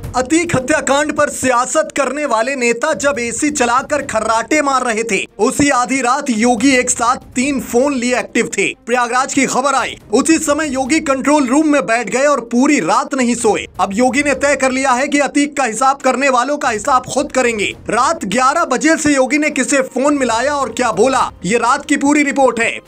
अतीक हत्याकांड पर सियासत करने वाले नेता जब एसी चलाकर खर्राटे मार रहे थे, उसी आधी रात योगी एक साथ 3 फोन लिए एक्टिव थे। प्रयागराज की खबर आई, उसी समय योगी कंट्रोल रूम में बैठ गए और पूरी रात नहीं सोए। अब योगी ने तय कर लिया है कि अतीक का हिसाब करने वालों का हिसाब खुद करेंगे। रात 11 बजे से योगी ने किसे फोन मिलाया और क्या बोला, ये रात की पूरी रिपोर्ट है।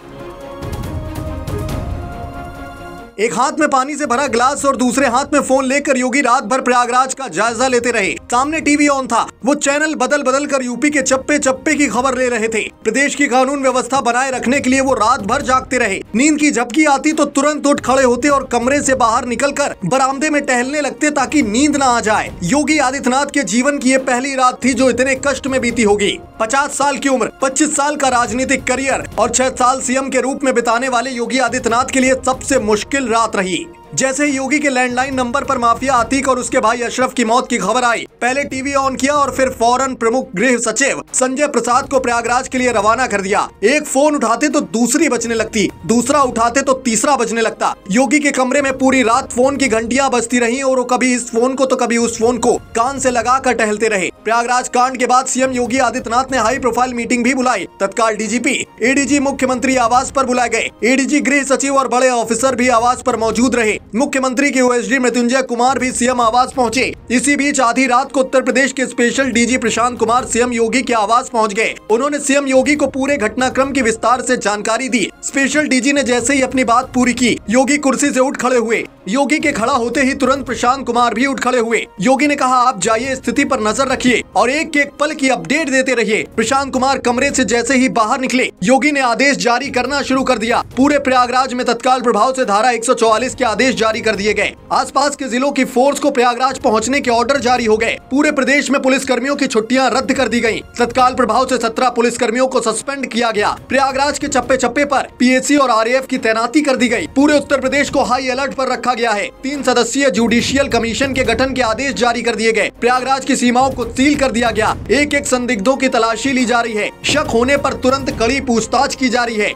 एक हाथ में पानी से भरा गिलास और दूसरे हाथ में फोन लेकर योगी रात भर प्रयागराज का जायजा लेते रहे। सामने टीवी ऑन था, वो चैनल बदल बदल कर यूपी के चप्पे चप्पे की खबर ले रहे थे। प्रदेश की कानून व्यवस्था बनाए रखने के लिए वो रात भर जागते रहे। नींद की झपकी आती तो तुरंत उठ खड़े होते और कमरे से बाहर निकलकर बरामदे में टहलने लगते ताकि नींद न आ जाए। योगी आदित्यनाथ के जीवन की ये पहली रात थी जो इतने कष्ट में बीती होगी। 50 साल की उम्र, 25 साल का राजनीतिक करियर और 6 साल सीएम के रूप में बिताने वाले योगी आदित्यनाथ के लिए सबसे मुश्किल रात रही। जैसे ही योगी के लैंडलाइन नंबर पर माफिया अतीक और उसके भाई अशरफ की मौत की खबर आई, पहले टीवी ऑन किया और फिर फौरन प्रमुख गृह सचिव संजय प्रसाद को प्रयागराज के लिए रवाना कर दिया। एक फोन उठाते तो दूसरी बजने लगती, दूसरा उठाते तो तीसरा बजने लगता। योगी के कमरे में पूरी रात फोन की घंटियां बजती रही और वो कभी इस फोन को तो कभी उस फोन को कान से लगाकर टहलते रहे। प्रयागराज कांड के बाद सीएम योगी आदित्यनाथ ने हाई प्रोफाइल मीटिंग भी बुलाई। तत्काल डीजीपी, एडीजी मुख्यमंत्री आवास पर बुलाए गए। एडीजी गृह सचिव और बड़े ऑफिसर भी आवास पर मौजूद रहे। मुख्यमंत्री के ओएसडी मृत्युंजय कुमार भी सीएम आवास पहुंचे। इसी बीच आधी रात को उत्तर प्रदेश के special DG Prashant Kumar CM Yogi के आवास पहुंच गए। उन्होंने सीएम योगी को पूरे घटनाक्रम की विस्तार से जानकारी दी। स्पेशल डीजी ने जैसे ही अपनी बात पूरी की, योगी कुर्सी से उठ खड़े हुए। योगी के खड़ा होते ही तुरंत प्रशांत कुमार भी उठ खड़े हुए। योगी ने कहा, आप जाइए, स्थिति पर नजर रखिए और एक एक पल की अपडेट देते रहिए। प्रशांत कुमार कमरे से जैसे ही बाहर निकले, योगी ने आदेश जारी करना शुरू कर दिया। पूरे प्रयागराज में तत्काल प्रभाव से धारा 144 के आदेश जारी कर दिए गए। आसपास के जिलों की फोर्स को प्रयागराज पहुंचने के ऑर्डर जारी हो गए। पूरे प्रदेश में पुलिस कर्मियों की छुट्टियां रद्द कर दी गयी। तत्काल प्रभाव से 17 पुलिस कर्मियों को सस्पेंड किया गया। प्रयागराज के चप्पे चप्पे पर पीएसी और आरएएफ की तैनाती कर दी गई। पूरे उत्तर प्रदेश को हाई अलर्ट पर रखा गया है। 3 सदस्यीय जुडिशियल कमीशन के गठन के आदेश जारी कर दिए गए। प्रयागराज की सीमाओं को सील कर दिया गया। एक एक संदिग्धों की तलाशी ली जा रही है। शक होने पर तुरंत कड़ी पूछताछ की जा रही है।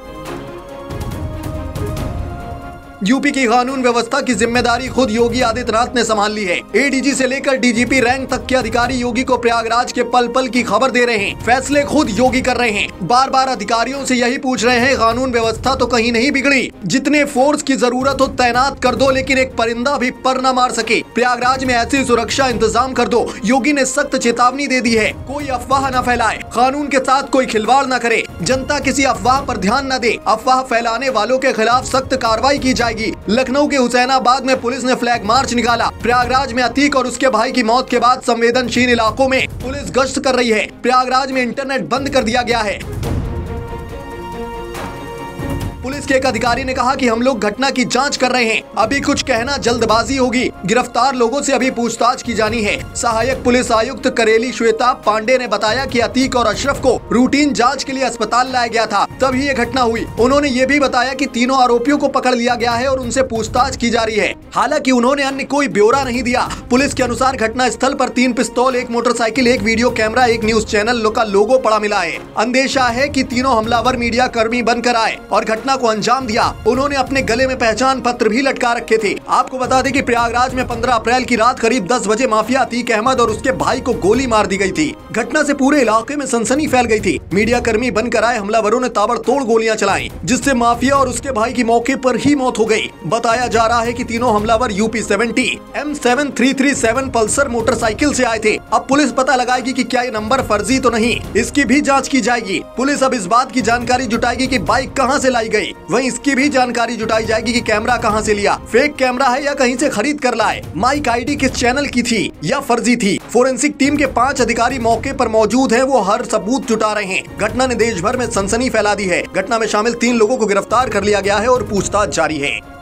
यूपी की कानून व्यवस्था की जिम्मेदारी खुद योगी आदित्यनाथ ने संभाल ली है। एडीजी से लेकर डीजीपी रैंक तक के अधिकारी योगी को प्रयागराज के पल पल की खबर दे रहे हैं। फैसले खुद योगी कर रहे हैं। बार बार अधिकारियों से यही पूछ रहे हैं, कानून व्यवस्था तो कहीं नहीं बिगड़ी, जितने फोर्स की जरूरत हो तैनात कर दो, लेकिन एक परिंदा भी पर न मार सके। प्रयागराज में ऐसी सुरक्षा इंतजाम कर दो। योगी ने सख्त चेतावनी दे दी है, कोई अफवाह न फैलाए, कानून के साथ कोई खिलवाड़ न करे, जनता किसी अफवाह पर ध्यान न दे। अफवाह फैलाने वालों के खिलाफ सख्त कार्रवाई की जाएगी। लखनऊ के हुसैनाबाद में पुलिस ने फ्लैग मार्च निकाला। प्रयागराज में अतीक और उसके भाई की मौत के बाद संवेदनशील इलाकों में पुलिस गश्त कर रही है। प्रयागराज में इंटरनेट बंद कर दिया गया है। पुलिस के एक अधिकारी ने कहा कि हम लोग घटना की जांच कर रहे हैं, अभी कुछ कहना जल्दबाजी होगी। गिरफ्तार लोगों से अभी पूछताछ की जानी है। सहायक पुलिस आयुक्त करेली श्वेता पांडे ने बताया कि अतीक और अशरफ को रूटीन जांच के लिए अस्पताल लाया गया था, तभी ये घटना हुई। उन्होंने ये भी बताया कि तीनों आरोपियों को पकड़ लिया गया है और उनसे पूछताछ की जा रही है। हालांकि उन्होंने अन्य कोई ब्यौरा नहीं दिया। पुलिस के अनुसार घटना स्थल पर 3 पिस्तौल, 1 motorcycle, 1 video camera, 1 news channel का लोगो पड़ा मिला है। अंदेशा है कि तीनों हमलावर मीडिया कर्मी बनकर आए और घटना को अंजाम दिया। उन्होंने अपने गले में पहचान पत्र भी लटका रखे थे। आपको बता दें कि प्रयागराज में 15 अप्रैल की रात करीब 10 बजे माफिया अतीक अहमद और उसके भाई को गोली मार दी गई थी। घटना से पूरे इलाके में सनसनी फैल गई थी। मीडिया कर्मी बनकर आए हमलावरों ने ताबड़तोड़ गोलियां चलाई, जिससे माफिया और उसके भाई की मौके पर ही मौत हो गई। बताया जा रहा है कि तीनों हमलावर यूपी 70 M7337 पल्सर मोटरसाइकिल से आए थे। अब पुलिस पता लगाएगी कि क्या ये नंबर फर्जी तो नहीं, इसकी भी जांच की जाएगी। पुलिस अब इस बात की जानकारी जुटाएगी कि बाइक कहां से लाई गई, वहीं इसकी भी जानकारी जुटाई जाएगी कि कैमरा कहां से लिया, फेक कैमरा है या कहीं से खरीद कर लाए, माइक आईडी किस चैनल की थी या फर्जी थी। फोरेंसिक टीम के 5 अधिकारी मौके पर मौजूद हैं, वो हर सबूत जुटा रहे हैं। घटना ने देश भर में सनसनी फैला दी है। घटना में शामिल 3 लोगों को गिरफ्तार कर लिया गया है और पूछताछ जारी है।